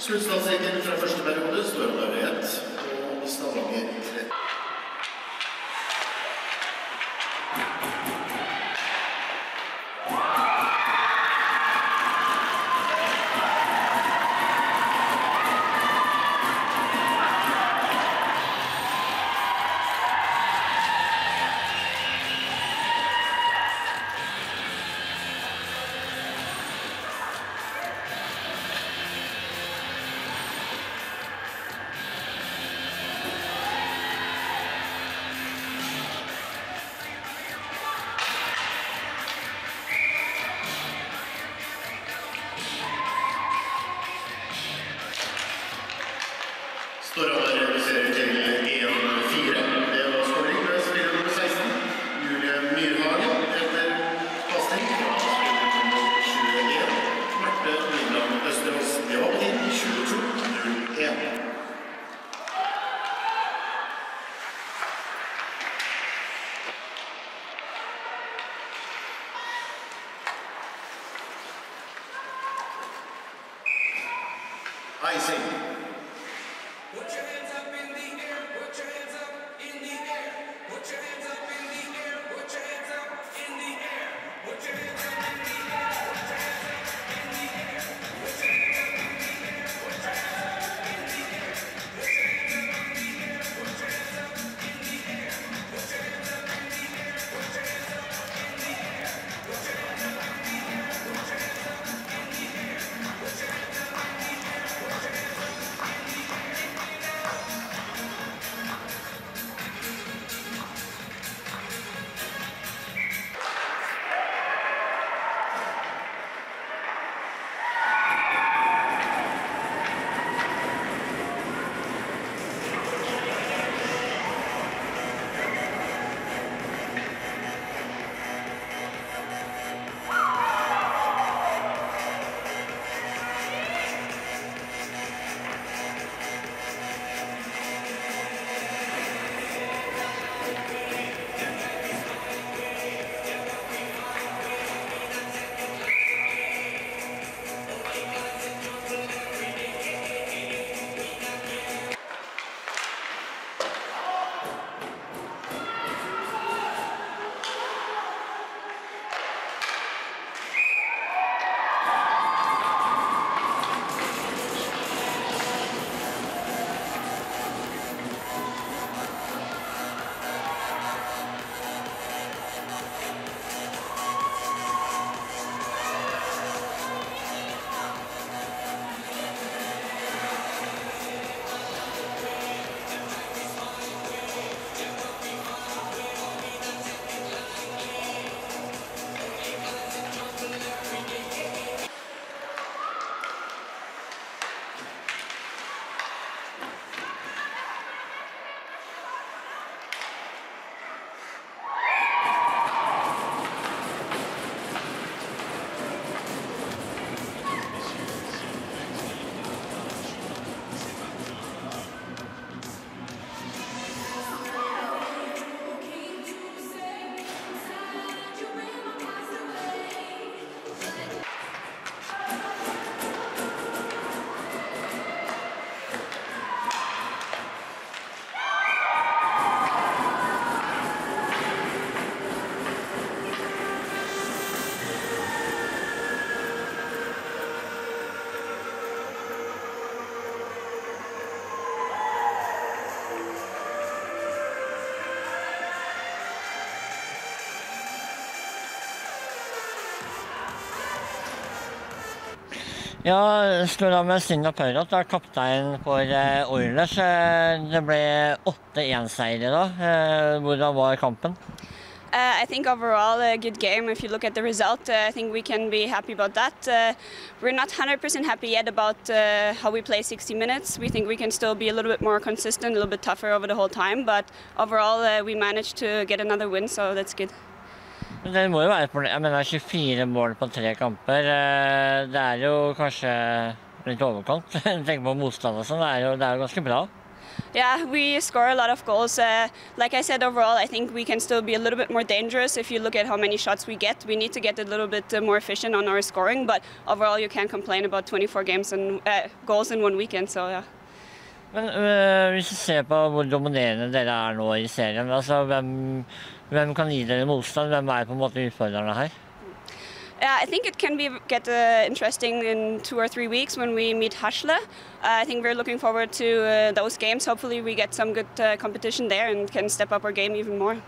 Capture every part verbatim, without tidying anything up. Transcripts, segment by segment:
Sluttstadsrekken fra første periode står med ett og Stavanger tre. Storhamar reduserer til en fire. Det var skåring med spiller nummer seksten, Julie Myrhagen, etter pasning fra spiller nummer tjueen, Marte Midland Østerås. Det var på tid tjueto null en. Icing. Put your hands up in the air, put your hands up in the air, put your hands up in the air, put your hands up in the air, put your hands up in the air, put your hands up in the air, put your hands up in the air, put your hands up in the air, put your hands up in the air, put your hands up in the air, put your hands up in the air, put your hands up in the air, put your hands up in the air, put your hands up in the air, put your hands up in the air, put your hands up. Ja, Storhamar Stina Pøyrot er kaptein for Oilers. Det ble åtte en-seier da. Hvordan var kampen? Uh, I think overall a good game. If you look at the result, uh, I think we can be happy about that. Uh, we're not one hundred percent happy yet about uh, how we play sixty minutes. We think we can still be a little bit more consistent, a little bit tougher over the whole time. But overall, uh, we managed to get another win, so that's good. Det må jo være et problem. Jeg mener tjuefire mål på tre kamper. Det er jo kanskje litt overkant. Tenk på motstand og sånn. Det er jo, det er jo ganske bra. Yeah, we score a lot of goals. Uh, like I said, overall, I think we can still be a little bit more dangerous if you look at how many shots we get. We need to get a little bit uh, more efficient on our scoring, but overall, you can't complain about twenty-four games and uh, goals in one weekend. So yeah. Men øh, hvis du ser på hvor dominerende dere er nå i serien, altså hvem, hvem kan gi dere motstand? Hvem er på en måte utfordrerne her? Yeah, I think it can be get uh, interesting in two or three weeks when we meet Hasle. Uh, I think we're looking forward to uh, those games. Hopefully we get some good uh, competition there and can step up our game even more.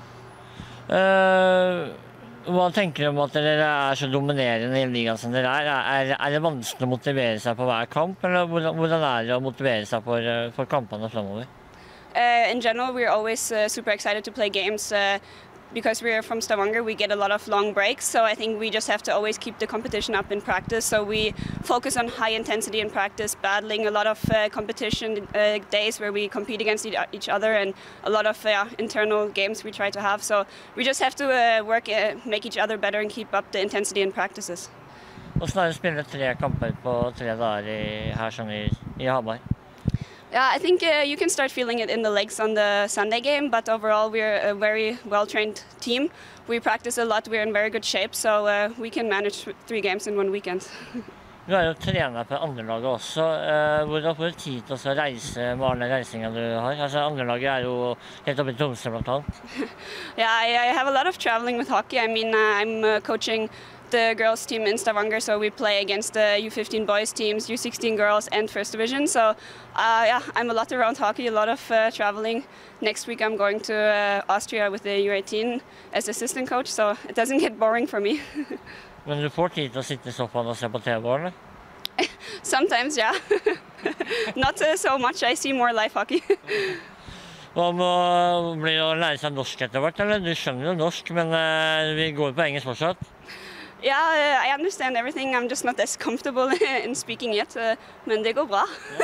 Uh, hva tenker du om at dere er så dominerende i ligaen som dere er? Er, er det vanskelig å motivere seg på hver kamp, eller hvordan, hvordan er det å motivere seg for, for kampene fremover? Uh, in general, we're always uh, super excited to play games. Uh, Because we're from Stavanger, we get a lot of long breaks, so I think we just have to always keep the competition up in practice. So we focus on high intensity in practice, battling a lot of uh, competition uh, days where we compete against each other, and a lot of uh, internal games we try to have. So we just have to uh, work, uh, make each other better and keep up the intensity in practices. Hvordan er det å spille tre kamper på tre dager i, her som i, i Hamar? Yeah, I think uh, you can start feeling it in the legs on the Sunday game, but overall we're a very well-trained team. We practice a lot, we're in very good shape, so uh, we can manage three games in one weekend. Du er jo trener på andrelaget også. Uh, hvor får du tid til å reise med alle reisingene du har? Altså, andrelaget er jo helt oppe i Tromsø blant annet. Yeah, I, I have a lot of traveling with hockey. I mean, uh, I'm uh, coaching the girls team in Stavanger, so we play against the U fifteen boys teams, U sixteen girls and first division. So uh, yeah, I'm a lot around hockey, a lot of uh, traveling. Next week I'm going to uh, Austria with the U eighteen as assistant coach, so it doesn't get boring for me. Men du får tid til å sitte i sofaen og se på T V, eller? Sometimes, yeah. Not uh, so much, I see more live hockey. Hva med blir å lære seg norsk etter hvert, eller? Du skjønner jo norsk, men uh, vi går på engelsk fortsatt. Yeah, uh, I understand everything. I'm just not as comfortable in speaking yet, uh, men det går bra.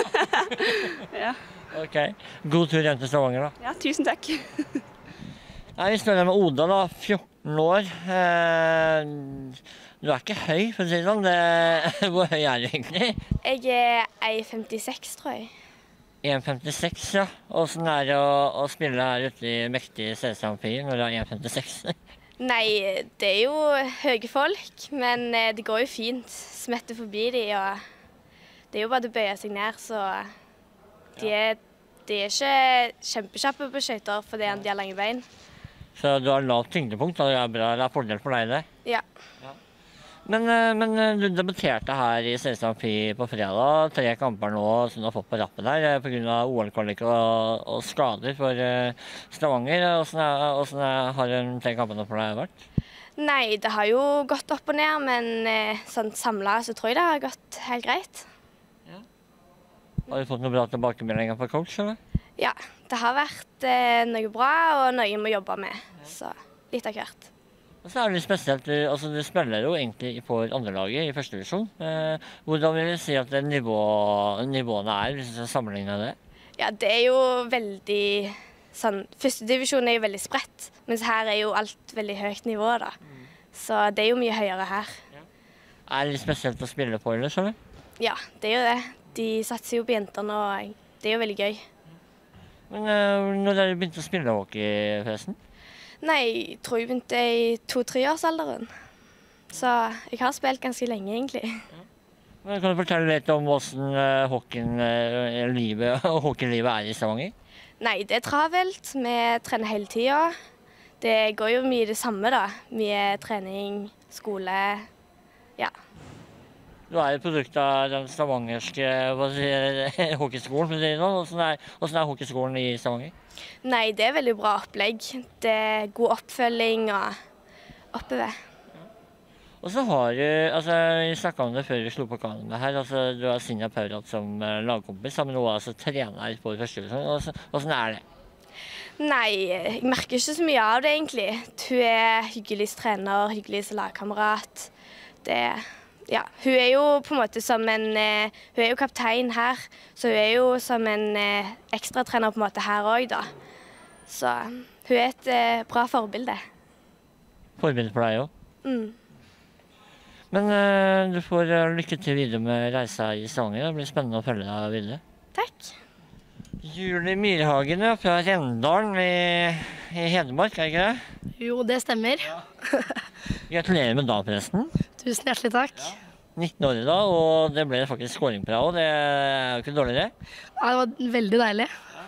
Yeah. Ok. God tur hjem til Stavanger, da. Ja, tusen takk. Nei, vi står her med Oda, da, fjorten år. Eh, du er ikke høy, for å si det sånn. Det, hvor høy er du egentlig? Jeg er en femtiseks, tror jeg. en femtiseks, ja. Hvordan er det å, å spille her ute i mektige Sesam-Amfi når du er en femtiseks? Nei, det er jo høye folk, men det går jo fint. Smetter forbi de, og det er jo bare å bøye seg ned, så de er, de er ikke kjempekjappe på skøyter fordi de har lange bein. Så du har lavt tyngdepunkt, og det er bra, det er fordel for deg, det? Ja. Ja. Men, men du debuterte her i Sesam-Amfi på fredag, tre kamper nå som du har fått på rappen her, på grunn av O L-kvalik og, og skader for Stavanger. Hvordan har den tre kampene for deg vært? Nei, det har jo gått opp og ned, men sånn samlet så tror jeg det har gått helt greit. Ja. Har du fått noe bra tilbakemeldinger fra coach, eller? Ja, det har vært eh, noe bra og noe jeg må jobbe med, så litt av hvert. Og så er det litt spesielt, du, altså du spiller jo egentlig for andrelaget i første divisjon. Eh, hvordan vil du si at det nivå, nivåene er, hvis du skal sammenligne det? Ja, det er jo veldig sånn, første divisjon er jo veldig spredt, mens her er jo alt veldig høyt nivå da. Mm. Så det er jo mye høyere her. Ja. Er det litt spesielt å spille på, eller så? Ja, det er jo det. De satser jo på jenterne, og det er jo veldig gøy. Men eh, når dere begynte å spille hockey, forresten? Nei, jeg tror jeg begynte i to-treårsalderen. Så jeg har spilt ganske lenge, egentlig. Ja. Men kan du fortelle litt om hvordan uh, hockeylivet uh, hockey er i Stavanger? Nei, det er travelt. Vi trener hele tiden. Det går jo mye det samme, da. Mye trening, skole, ja. Du er et produkt av den stavangerske hockeyskolen, for å si det sånn. Hvordan er, hvordan er hockeyskolen i Stavanger? Nei, det er veldig bra opplegg. Det er god oppfølging og oppover. Ja. Og så har du, altså vi snakket om det før vi slo på kanene her, altså du har Sinja Paurat som lagkompis, sammen med noe altså trener på første divisjon. Hvordan er det? Nei, jeg merker ikke så mye av det egentlig. Hun er hyggeligst trener, hyggeligst lagkamerat. Det Ja, hun er jo på en måte som en, eh, hun er jo kaptein her, så hun er jo som en eh, ekstratrener på en måte her også da. Så hun er et eh, bra forbilde. Forbilde for deg jo. Mm. Men eh, du får lykke til videre med reisa i Stavanger, det blir spennende å følge deg videre. Takk. Julie Myrhagen ja, fra Rendalen i, i Hedmark, er det ikke det? Jo, det stemmer. Gratulerer med dagen, forresten. Tusen hjertelig takk. nitten år da, og det ble faktisk scoring på deg også. Det er jo ikke dårligere. Ja, det var veldig deilig.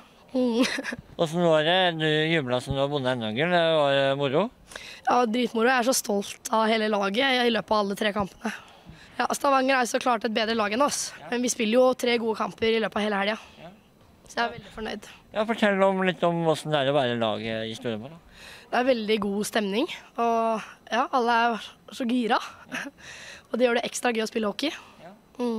Mm. Hvordan var det? Du jublet som du har vunnet N-H-gull. Det var moro? Ja, dritmoro. Jeg er så stolt av hele laget i løpet av alle tre kampene. Ja, Stavanger er så klart et bedre lag enn oss, men vi spiller jo tre gode kamper i løpet av hele helga. Så jeg er veldig fornøyd. Ja, Fortell om litt om hvordan det er å være lag i Storhamar. Det er veldig god stemning, og ja, alle er så gira. Og det gjør det ekstra gøy å spille hockey. Mm.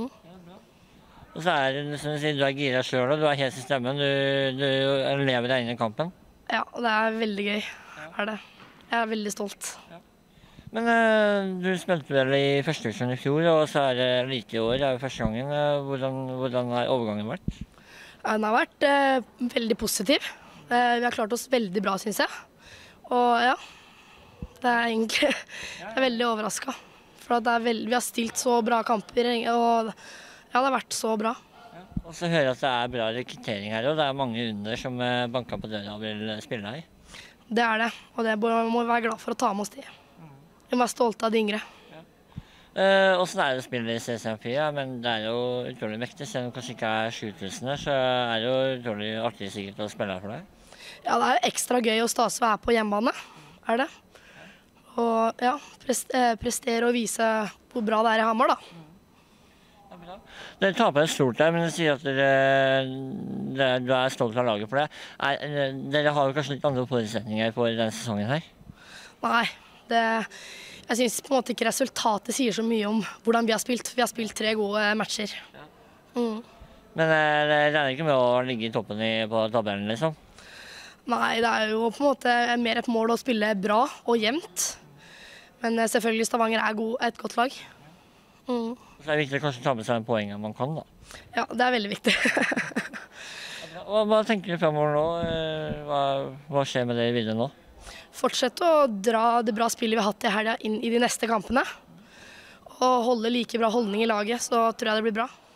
Og så er det, som du sier, du er gira selv, og du er helt i stemmen. Du, du lever deg inn i kampen. Ja, og det er veldig gøy. Er det. Jeg er veldig stolt. Men uh, du spilte vel i første divisjon i fjor, og så er det lite i år. Det er jo første gangen. Hvordan, hvordan har overgangen vært? Den har vært eh, veldig positiv. Eh, vi har klart oss veldig bra, synes jeg. Og ja, det er egentlig jeg er veldig overrasket. For det er veld, vi har stilt så bra kamper, og ja, det har vært så bra. Ja. Og så hører jeg at det er bra rekruttering her, og det er mange under som banker på døra og vil spille her. Det er det, og det må vi være glad for å ta med oss de. Vi må være stolte av de yngre. Uh, Hvordan er det å spille i C C M fire? Men det er jo utrolig mektig. Selv om det kanskje ikke er sju tusen, så er det jo utrolig artig sikkert å spille her for deg. Ja, det er ekstra gøy og stas å være på hjemmebane, er det. Og ja, prestere og vise hvor bra det er i Hamar, da. Ja, bra. Dere taper stort der, men du sier at dere, dere, du er stolt av laget for det. Er, dere har jo kanskje litt andre forutsetninger for denne sesongen her? Nei, det... Jeg synes på en måte ikke resultatet sier så mye om hvordan vi har spilt. Vi har spilt tre gode matcher. Mm. Men det regner ikke med å ligge i toppen i, på tabellen, liksom? Nei, det er jo på en måte mer et mål å spille bra og jevnt. Men selvfølgelig Stavanger er god, et godt lag. Mm. Så det er viktig å kanskje ta med seg en poeng man kan, da. Ja, det er veldig viktig. hva, hva tenker du fremover nå? Hva, hva skjer med dere videre nå? Fortsette å dra det bra spillet vi har hatt i helga inn i de neste kampene. Og holde like bra holdning i laget, så tror jeg det blir bra.